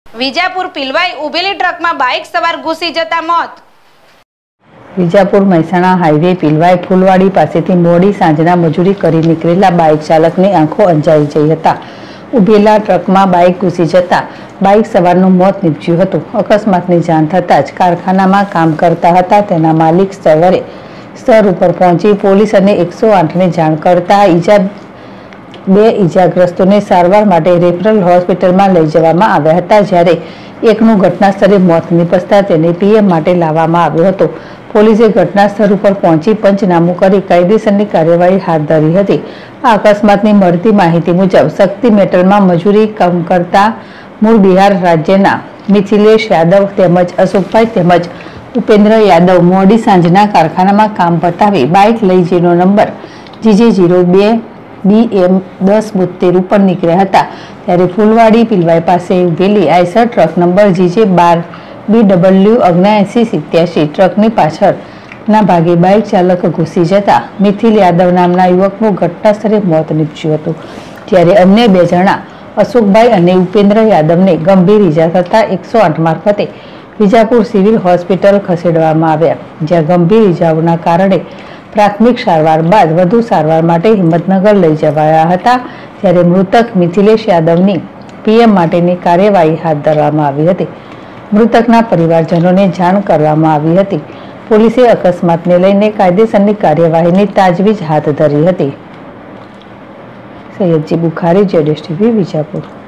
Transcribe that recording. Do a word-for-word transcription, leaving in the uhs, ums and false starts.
વિજાપુર પીલવાઈ ઉભેલી ટ્રકમાં બાઇક સવાર ઘૂસી જતા મોત। વિજાપુર મહેસાણા હાઈવે પીલવાઈ ફૂલવાડી પાસેથી મોડી સાંજના મજૂરી કરી નીકળેલા બાઇક ચાલકની આંખો અંજાઈ જઈ હતા। ઉભેલા ટ્રકમાં બાઇક ઘૂસી જતા બાઇક સવારનું મોત નીપજ્યું હતું। અકસ્માતની જાણ થતાં જ કારખાનામાં કામ કરતા હતા તેના માલિક સવારે સ્થળ ઉપર પહોંચી પોલીસ અને એકસો આઠને જાણ કરતા ઈજા બે ઈજાગ્રસ્તોને સારવાર માટે રેફરલ હોસ્પિટલમાં લઈ જવામાં આવ્યા હતા, જ્યારે એકનું ઘટના સ્થળે મોત નીપજતા તેને પીએમ માટે લાવવામાં આવ્યો હતો। પોલીસે ઘટના સ્થળ ઉપર પહોંચી પંચનામું કરી કાયદેસરની કાર્યવાહી હાથ ધરી હતી। આ અકસ્માતની મળતી માહિતી મુજબ શક્તિ મેટલમાં મજૂરી કામ કરતા મૂળ બિહાર રાજ્યના મિથિલેશ યાદવ તેમજ અશોકભાઈ તેમજ ઉપેન્દ્ર યાદવ મોડી સાંજના કારખાનામાં કામ પતાવી બાઇક લઈ જેનો નંબર જીજે જીરો બે બી એમ દસ બોતેર ઉપર નીકળ્યા હતા, ત્યારે ફૂલવાડી પીલવાઈ પાસે ઉભેલી આઈસર ટ્રક નંબર જીજે બાર બી ડબલ્યુ ઓગણએંસી સિત્યાસી ટ્રકની પાછળના ભાગે બાઇક ચાલક ઘૂસી જતા મિથિલ યાદવ નામના યુવકનું ઘટના સ્થળે મોત નીપજ્યું હતું, જ્યારે અન્ય બે જણા અશોકભાઈ અને ઉપેન્દ્ર યાદવને ગંભીર ઈજા થતા એકસો આઠ મારફતે વિજાપુર સિવિલ હોસ્પિટલ ખસેડવામાં આવ્યા, જ્યાં ગંભીર ઈજાઓના કારણે પ્રાથમિક સારવાર બાદ વધુ સારવાર માટે હિંમતનગર લઈ જવાયા હતા, ત્યારે મૃતક મિથિલેશ યાદવની પીએમ માટેની કાર્યવાહી હાથ ધરવામાં આવી હતી। મૃતકના પરિવારજનોને જાણ કરવામાં આવી હતી। પોલીસે અકસ્માતને લઈને કાયદેસરની કાર્યવાહીની તાજવીજ હાથ ધરી હતી। સૈયદજી બુખારી, જેડેશ ટીવી, વિજાપુર।